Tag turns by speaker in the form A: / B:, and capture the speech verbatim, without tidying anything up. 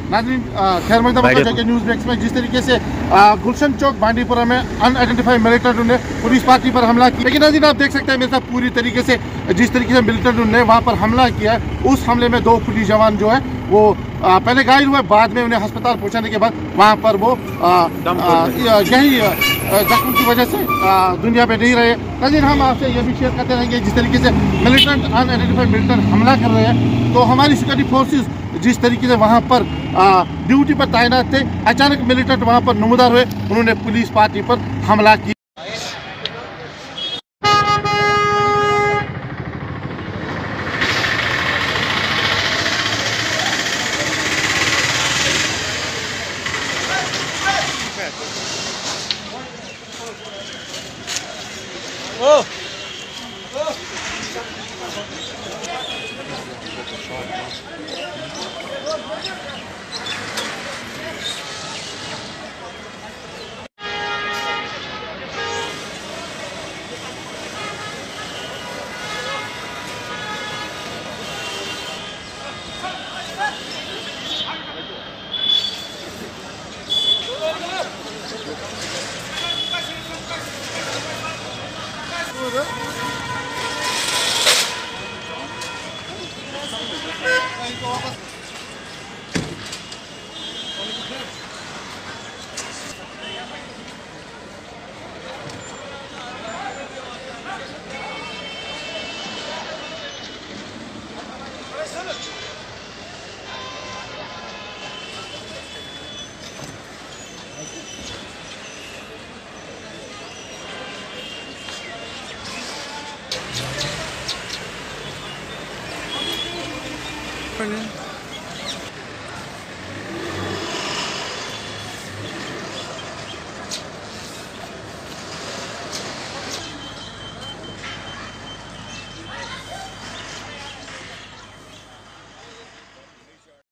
A: नाज़रीन खैर मकदम के न्यूज़ ब्रेक्स में जिस तरीके से गुलशन चौक बांडीपुरा में अनआइडेंटिफाइड मिलिटेंट ने पुलिस पार्टी पर हमला किया, लेकिन नाज़रीन आप देख सकते हैं मेरे साथ पूरी तरीके से जिस तरीके से मिलिटेंट ने वहां पर हमला किया, उस हमले में दो पुलिस जवान जो है वो आ, पहले घायल हुए, बाद में उन्हें अस्पताल पहुंचाने के बाद वहां पर वो यही जख्म की वजह से आ, दुनिया में नहीं रहे। नाज़रीन हम आपसे ये भी शेयर करते रहेंगे जिस तरीके से मिलिटेंट अनआइडेंटिफाइड मिलिटेंट हमला कर रहे हैं, तो हमारी सिक्योरिटी फोर्सेस जिस तरीके से वहां पर ड्यूटी पर तैनात थे, अचानक मिलिटेंट वहां पर नमूदार हुए, उन्होंने पुलिस पार्टी पर हमला किया।
B: Oh! Brilliant.